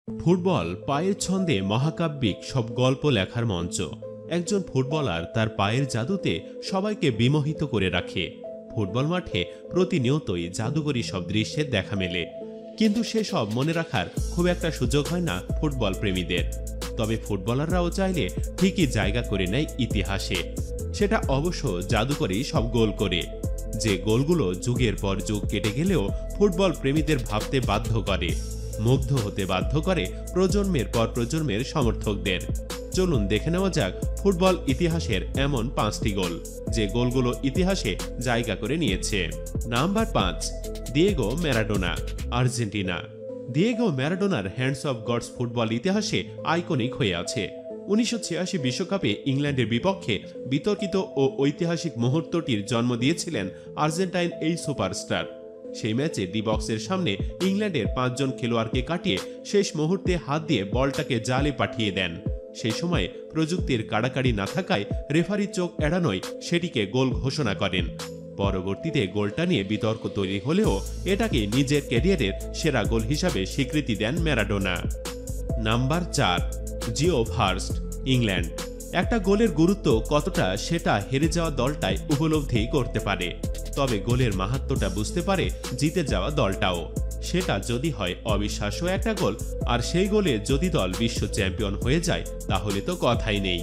Football পায়ের ছন্দে মহাকাব্যিক সব গল্প লেখার মঞ্চ। একজন ফুটবলার তার পায়ের জাদুতে সবাইকে বিমোহিত করে রাখে। ফুটবল মাঠে প্রতিনিয়তই জাদুকরী সব দৃশ্যের দেখা মেলে, কিন্তু সেসব মনে রাখার খুব একটা সুযোগ হয় না ফুটবল প্রেমীদের। তবে ফুটবলাররাও চাইলে ঠিকই জায়গা করে নেয় ইতিহাসে, সেটা অবশ্য জাদুকরী সব গোল করে, যে গোলগুলো যুগের পর যুগ কেটে গেলেও ফুটবল প্রেমীদের ভাবতে বাধ্য করে, মুগ্ধ হতে বাধ্য করে প্রজন্মের পর প্রজন্মের সমর্থকদের। চলুন দেখে নেওয়া যাক ফুটবল ইতিহাসের এমন 5টি গোল, যে গোলগুলো ইতিহাসে জায়গা করে নিয়েছে। Number 5, Diego Maradona, Argentina. Diego ম্যারাডোনার হ্যান্ডস অফ গডস ফুটবল ইতিহাসে আইকনিক হয়ে আছে। 1986 বিশ্বকাপে ইংল্যান্ডের বিপক্ষে বিতর্কিত ও ঐতিহাসিক মুহূর্তটির জন্ম দিয়েছিলেন আর্জেন্টাইন এই সুপারস্টার। সেই ম্যাচে ডি বক্সের সামনে ইংল্যান্ডের 5 জন খেলোয়াড়কে কাটিয়ে শেষ মুহূর্তে হাত দিয়ে বলটাকে জালে পাঠিয়ে দেন। সেই সময় প্রযুক্তির কাড়াকাড়ি না থাকায় রেফারি চোখ এড়ানোয় সেটিকে গোল ঘোষণা করেন। পরবর্তীতে গোলটা নিয়ে বিতর্ক তৈরি হলেও এটাকে নিজের ক্যারিয়ারের সেরা গোল হিসাবে স্বীকৃতি দেন ম্যারাডোনা। Number 4, Geoff Hurst, England. একটা গোলের গুরুত্ব কতটা সেটা হেরে যাওয়া দলটাই উপলব্ধি করতে পারে, তবে গোলের মাহাত্ম্যটা বুঝতে পারে জিতে যাওয়া দলটাও। সেটা যদি হয় অবিশ্বাস্য একটা গোল, আর সেই গোলে যদি দল বিশ্ব চ্যাম্পিয়ন হয়ে যায় তাহলে তো কথাই নেই।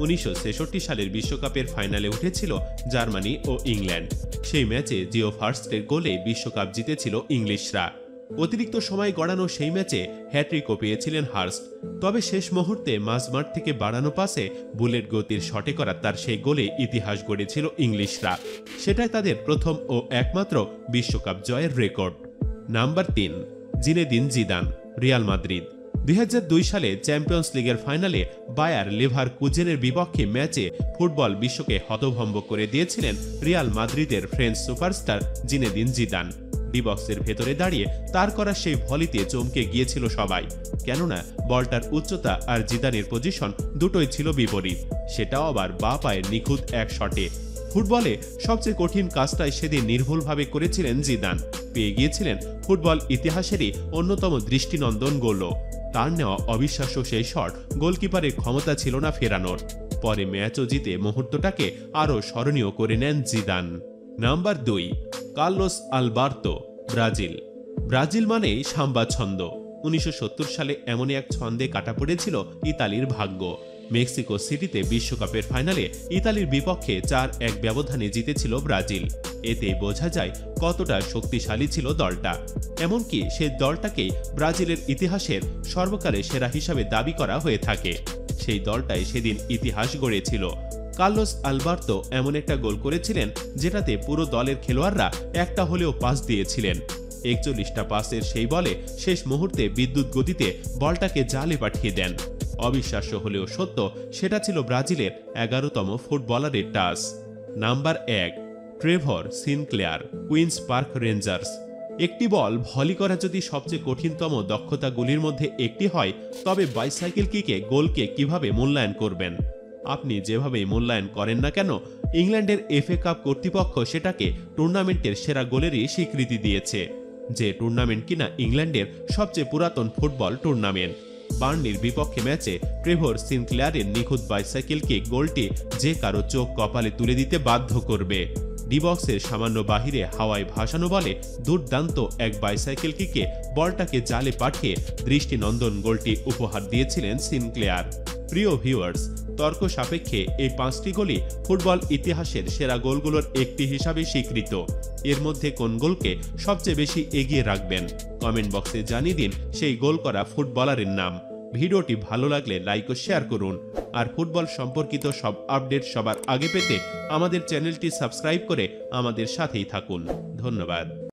1966 সালের বিশ্বকাপের ফাইনালে উঠেছিল জার্মানি ও ইংল্যান্ড। সেই ম্যাচে জিও ফার্স্টের গোলে বিশ্বকাপ জিতেছিল ইংলিশরা। অতিরিক্ত সময় গড়ানো সেই ম্যাচে হ্যাট্রিকও পেয়েছিলেন হার্স্ট, তবে শেষ মুহূর্তে মাঝমাঠ থেকে বাড়ানো পাসে বুলেট গতির শটে করা তার সেই গোলে ইতিহাস গড়েছিল ইংলিশরা। সেটাই তাদের প্রথম ও একমাত্র বিশ্বকাপ জয়ের record. Number 3, Zinedine Zidane, Real Madrid. 2002 সালে চ্যাম্পিয়ন্স লিগের ফাইনালে বায়ার লেভারকুজেনের বিপক্ষে ম্যাচে ফুটবল বিশ্বকে হতভম্ব করে দিয়েছিলেন রিয়াল মাদ্রিদের French superstar Zinedine Zidane. D বক্সের ভেতরে দাঁড়িয়ে তার করা সেই ভলিতে চমকে গিয়েছিল সবাই, কেননা বলটার উচ্চতা আর জিদানের পজিশন দুটোই ছিল বিপরীত, সেটাও আবার বাঁ পায়ের নিখুঁত এক শটে। ফুটবলে সবচেয়ে কঠিন কাজটাই সেদিন নির্ভুলভাবে করেছিলেন জিদান, পেয়ে গিয়েছিলেন ফুটবল ইতিহাসেরই অন্যতম দৃষ্টিনন্দন গোলও। তার নেওয়া অবিশ্বাস্য সেই শট গোলকিপারের ক্ষমতা ছিল না ফেরানোর। পরে ম্যাচও জিতে মুহূর্তটাকে আরও স্মরণীয় করে নেন Zidane. Number 2, Carlos Alberto, Brazil. Brazil মানেই সাম্বা ছন্দ। 1970 সালে এমনই এক ছন্দে কাটা পড়েছিল ইতালির ভাগ্য। মেক্সিকো সিটিতে বিশ্বকাপের ফাইনালে ইতালির বিপক্ষে 4-1 ব্যবধানে জিতেছিল ব্রাজিল। এতে বোঝা যায় কতটা শক্তিশালী ছিল দলটা। এমনকি সে দলটাকেই ব্রাজিলের ইতিহাসের সর্বকালের সেরা হিসাবে দাবি করা হয়ে থাকে। সেই দলটাই সেদিন ইতিহাস গড়েছিল। কার্লোস আলবার্তো এমন একটা গোল করেছিলেন যেটাতে পুরো দলের খেলোয়াড়রা একটা হলেও পাস দিয়েছিলেন। 41টা পাসের সেই বলে শেষ মুহূর্তে বিদ্যুৎ গতিতে বলটাকে জালে পাঠিয়ে দেন। অবিশ্বাস্য হলেও সত্য, সেটা ছিল ব্রাজিলের 11তম ফুটবলারের touch. Number 1, Trevor Sinclair, Queens Park Rangers. একটি বল ভলি করা যদি সবচেয়ে কঠিনতম দক্ষতাগুলির মধ্যে একটি হয়, তবে বাইসাইকেল কিকে গোলকে কিভাবে মূল্যায়ন করবেন? আপনি যেভাবেই মূল্যায়ন করেন না কেন, ইংল্যান্ডের এফএ কাপ কর্তৃপক্ষ সেটাকে টুর্নামেন্টের সেরা গোলেরই স্বীকৃতি দিয়েছে, যে টুর্নামেন্ট কিনা ইংল্যান্ডের সবচেয়ে পুরাতন ফুটবল টুর্নামেন্ট। বার্নলির বিপক্ষে ম্যাচে ট্রেভর সিনক্লেয়ারের নিখুঁত বাইসাইকেল কিক গোলটি যে কারো চোখ কপালে তুলে দিতে বাধ্য করবে। ডি বক্সের সামান্য বাহিরে হাওয়ায় ভাসানো বলে দুর্দান্ত এক বাইসাইকেল কিকে বলটাকে জালে পাঠিয়ে দৃষ্টিনন্দন গোলটি উপহার দিয়েছিলেন সিনক্লেয়ার। প্রিয় ভিউয়ার্স, তর্ক সাপেক্ষে এই 5টি গোলই ফুটবল ইতিহাসের সেরা গোলগুলোর একটি হিসাবে স্বীকৃত। এর মধ্যে কোন গোলকে সবচেয়ে বেশি এগিয়ে রাখবেন? কমেন্ট বক্সে জানিয়ে দিন সেই গোল করা ফুটবলারের নাম। ভিডিওটি ভালো লাগলে লাইক ও শেয়ার করুন, আর ফুটবল সম্পর্কিত সব আপডেট সবার আগে পেতে আমাদের চ্যানেলটি সাবস্ক্রাইব করে আমাদের সাথেই থাকুন। ধন্যবাদ।